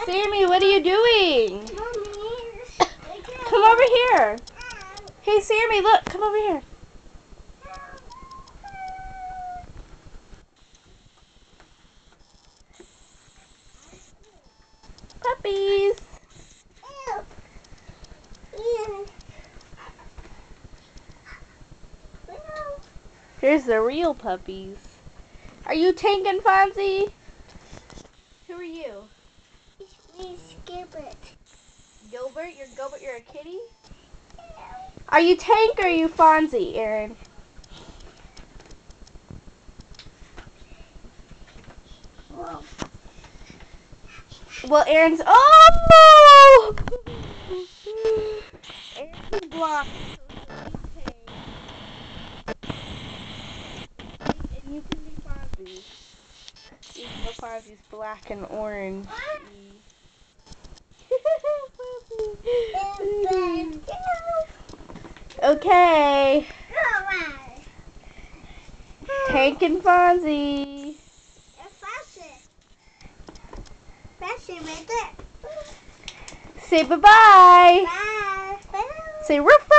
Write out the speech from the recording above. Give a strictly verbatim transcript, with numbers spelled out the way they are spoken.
Sammy, what are you doing? Come over here. Hey, Sammy, look. Come over here. Puppies. Here's the real puppies. Are you Tank and Fonzie? Who are you? Gilbert. Gilbert? You're Gilbert, you're a kitty? Are you Tank or are you Fonzie, Aaron? Whoa. Well, Aaron's... Oh! Aaron's blocked. And you can be Fonzie. Even though Fonzie's black and orange. Okay. Tank and Fonzie. Say bye-bye. Bye. Say roof.